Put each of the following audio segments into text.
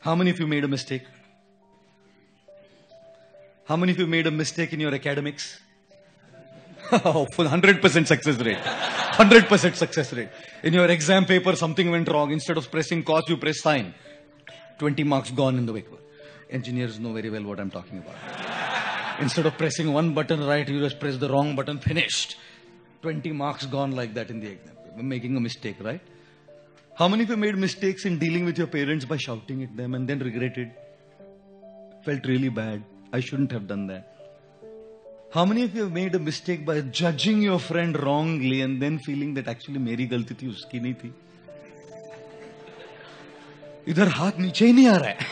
How many of you made a mistake? How many of you made a mistake in your academics? Oh, full 100% success rate. 100% success rate. In your exam paper, something went wrong. Instead of pressing cos, you press sin. 20 marks gone in the paper. Engineers know very well what I'm talking about. Instead of pressing one button right, you just press the wrong button, finished. 20 marks gone like that in the exam paper. Making a mistake, right? How many of you made mistakes in dealing with your parents by shouting at them and then regretted? Felt really bad. I shouldn't have done that. How many of you have made a mistake by judging your friend wrongly and then feeling that actually मेरी गलती थी उसकी नहीं थी? इधर हाथ नीचे ही नहीं आ रहा है.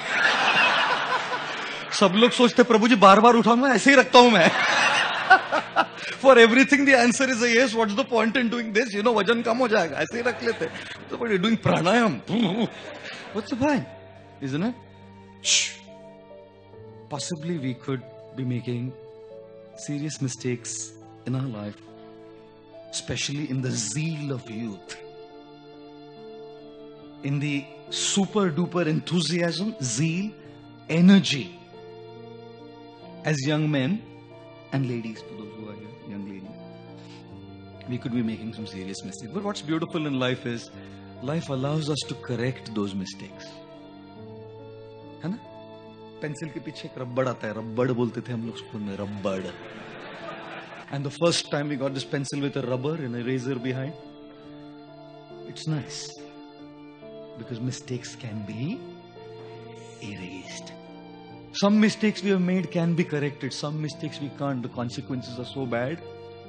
सब लोग सोचते प्रभु जी बार-बार उठाऊंगा ऐसे ही रखता हूं मैं. For everything the answer is a yes. What's the point in doing this? You know वजन कम हो जाएगा. ऐसे ही रख लेते. So but you're doing pranayam. What's the point? Isn't it? Shh. Possibly we could be making serious mistakes in our life, especially in the zeal of youth, in the super duper enthusiasm, zeal, energy. As young men and ladies, to those who are here, young ladies, we could be making some serious mistakes. But what's beautiful in life is, life allows us to correct those mistakes. है ना? Pencil के पीछे एक रबड़ आता है. रबड़ बोलते थे हम लोग स्कूल में. रबड़. And the first time we got this pencil with a rubber and a razor behind, it's nice because mistakes can be erased. Some mistakes we have made can be corrected. Some mistakes we can't. The consequences are so bad.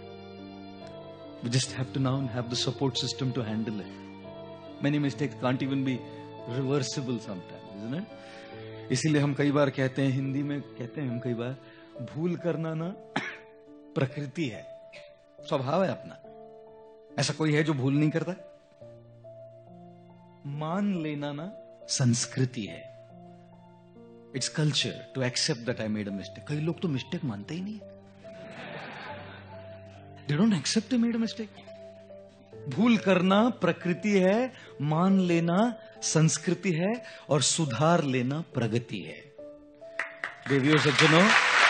We just have to now have the support system to handle it. Many mistakes can't even be reversible sometimes, isn't it? इसीलिए हम कई बार कहते हैं, हिंदी में कहते हैं हम कई बार, भूल करना ना प्रकृति है, स्वभाव है अपना. ऐसा कोई है जो भूल नहीं करता? मान लेना ना संस्कृति है. It's culture to accept that I made a mistake. कई लोग तो मिस्टेक मानते ही नहीं. They don't accept they made a mistake. भूल करना प्रकृति है, मान लेना संस्कृति है और सुधार लेना प्रगति है. देवियों सज्जनों,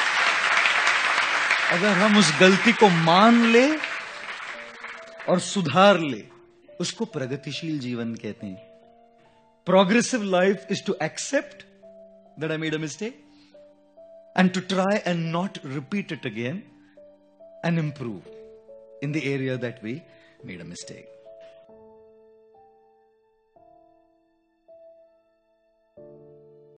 अगर हम उस गलती को मान ले और सुधार ले, उसको प्रगतिशील जीवन कहते हैं. Progressive life is to accept that I made a mistake and to try and not repeat it again and improve in the area that we made a mistake.